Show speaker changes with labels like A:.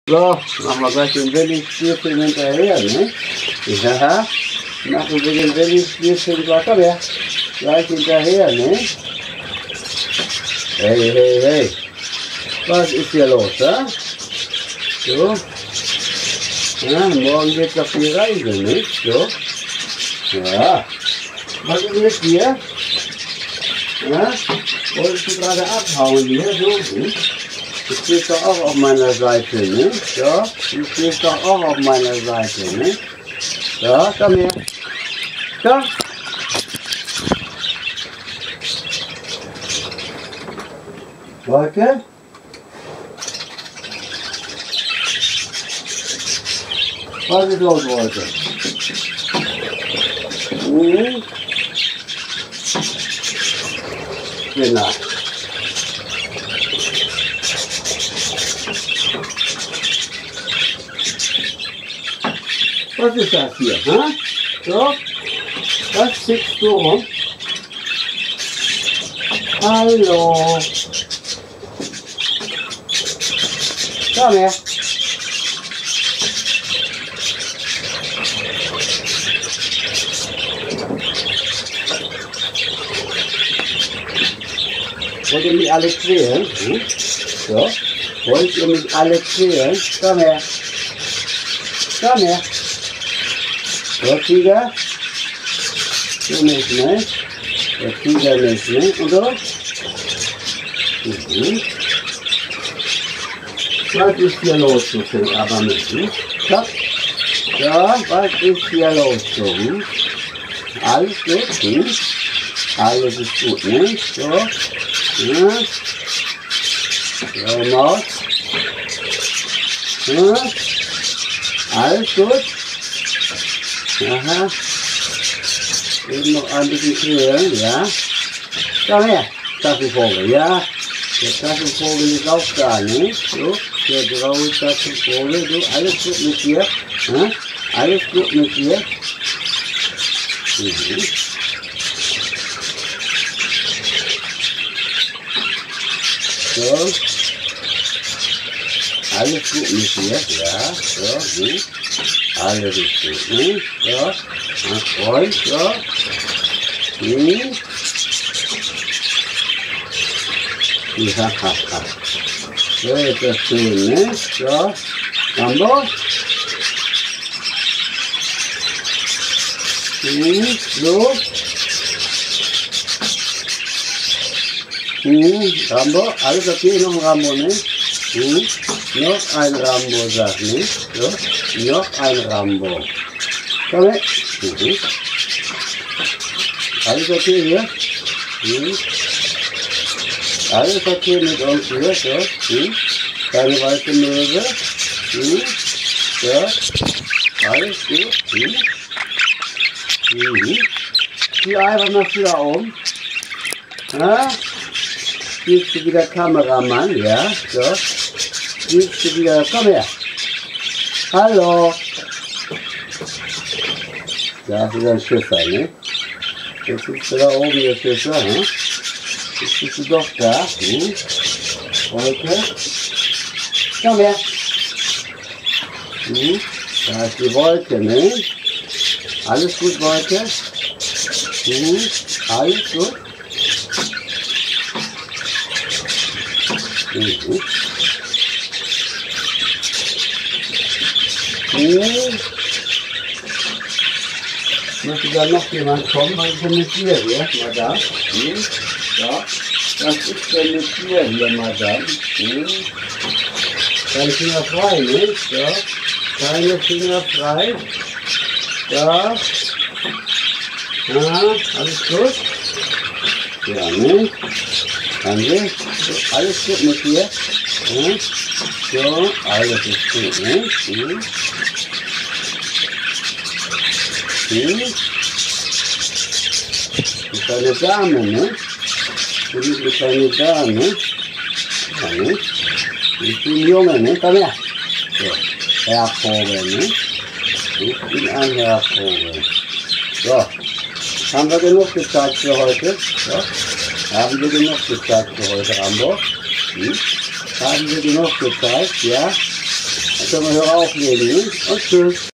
A: So, machen wir gleich den Willi-Spielfilm hinterher, ne? Ja, machen wir den Willi-Spielfilm gleich, komm her, gleich hinterher, ne? Hey, hey, hey, was ist hier los, da? So, ja, morgen geht's auf die Reise, ne? So, ja, was ist mit dir? Ja, wolltest du gerade abhauen hier, so, ne? Du stehst doch auch auf meiner Seite, ne? Ja, du stehst doch auch auf meiner Seite, ne? Ja, komm her. Komm. Wolke? Was ist los, Wolke? Mhm. Genau. Was ist das hier? Hä? So? Was zickst du rum? Hallo? Komm her. Wollt ihr mich alle quälen? Hm? So? Wollt ihr mich alle quälen? Komm her. Komm her. So, Tiger. Du nicht, ne? Der Tiger nicht, ne? Und so? Mhm. Was ist hier los, so viel aber nicht, ne? So. Ja, was ist hier los, so? Hm? Alles gut, hm? Alles ist gut, ne? So. Ja. So, Maus. Ja. Alles gut. Aha. Eben noch ein bisschen quälen, ja. Komm her, Taschenvogel, ja. Der Taschenvogel ist auch da, ne? So, der graue Taschenvogel, so, alles gut mit dir. Ja? Alles gut mit dir. Mhm. So. Alles gut mit dir, ja. So, ne? Alles ist gut, ne? So, mein Freund, so. Hm. Ja, so ist das schön, ne? So, Rambo. So. Rambo, alles okay, noch ein Rambo, ne? Noch ein Rambo, sag nicht. So, noch ein Rambo. Komm her. Alles okay hier? Alles okay mit uns hier? So. Keine weiße Möwe. So. Alles gut. Zieh einfach nach da oben. Ja? Spielst du wieder Kameramann? Ja, so. Spielst du wieder, komm her. Hallo. Da ist wieder ein Schiffer, ne? Jetzt bist du da oben, der Schiffer, ne? Jetzt bist du doch da, Wolke. Komm her. Da ist die Wolke, ne? Alles gut, Wolke? Alles gut? Möchte da noch jemand kommen? Was ist denn mit dir hier, Madame? Ja. Was ist denn mit dir hier, Madame? Keine Finger frei, ne? Ja. Keine Finger frei. Ja. Ja, alles gut? Ja, ne? Danke. So, alles gut mit dir? Ja. So, alles ist gut, ne? Eine kleine Dame, ne? Du bist eine kleine Dame. Ja, ne? Ich bin ein Junge, ne? Komm her. So, Hervogel, ne? Ich bin ein Hervogel. So, haben wir genug gezeigt für heute? So. Haben wir genug gezeigt für heute, Rambo? Haben wir genug gezeigt, ja? Jetzt können wir hier auflegen, ne? Und tschüss.